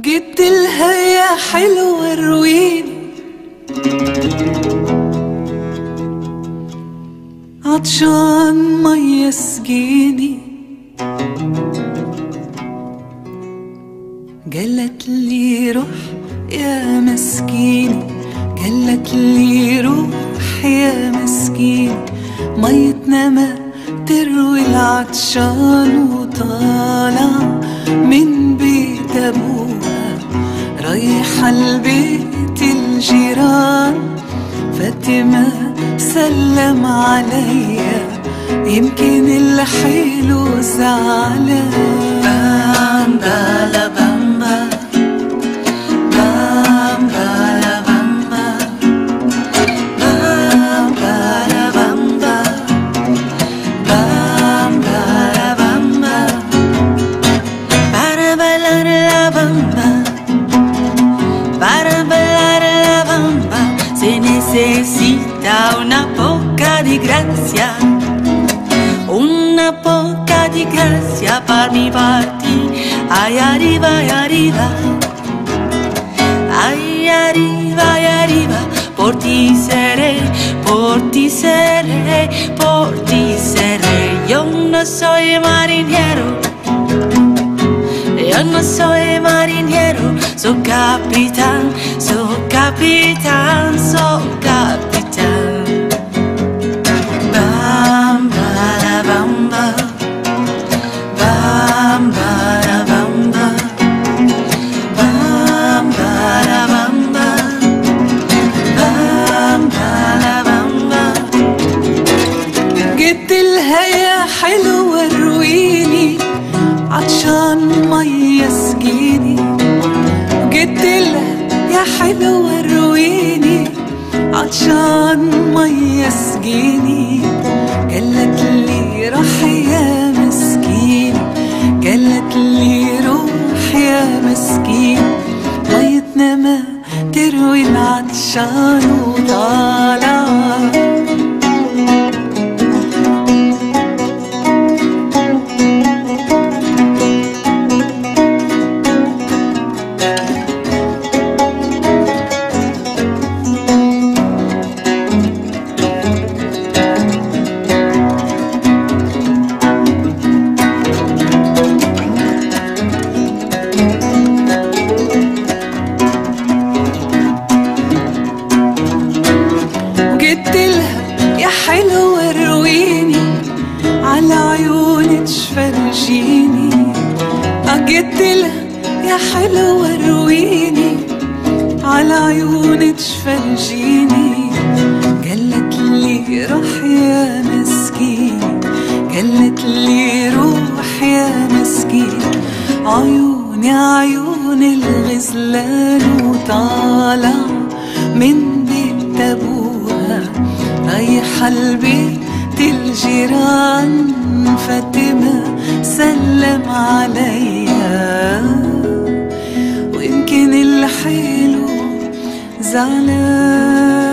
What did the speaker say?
جبت لها يا حلوة رويني، عطشان مية سقيني. قالت لي روح يا مسكيني، قالت لي روح يا مسكيني، ميتنا ما تروي العطشان. وطالع من بيت أبوها رايحة لبيت الجيران، فاطمة سلم عليا يمكن الحلو زعلان. بامبا لا بامبا بامبا لا بامبا بامبا لا بامبا بامبا لا بامبا para bailar la bamba, para bailar la bamba se necesita una poca di grazia, una poca di grazia per mi parti. Ay arriba, ay arriba, ay arriba, ay arriba, por ti seré, por ti seré, por ti seré. Yo no soy marinero, yo no soy marinero, soy capitán, soy capitán, soy capitán. Bamba la bamba, bamba la bamba, bamba la bamba, bamba la bamba. قلت لها يا حلوة رويني، عطشان مية سقيني. قلت لها يا حلوة رويني، عطشان مية سقيني. قالت لي روح يا مسكين، قالت لي روح يا مسكين، ميتنا ما تروي العطشان. وطالع قلت لها يا حلوة رويني، على عيونك فرجيني. قلت لها يا حلوة رويني، على عيونك فرجيني. قالت لي روح يا مسكين، قالت لي روح يا مسكين، عيوني عيون الغزلان. وطالع من بيت أبوها رايحة لبيت الجيران، فاطمة سلم عليا ويمكن الحلو زعلان.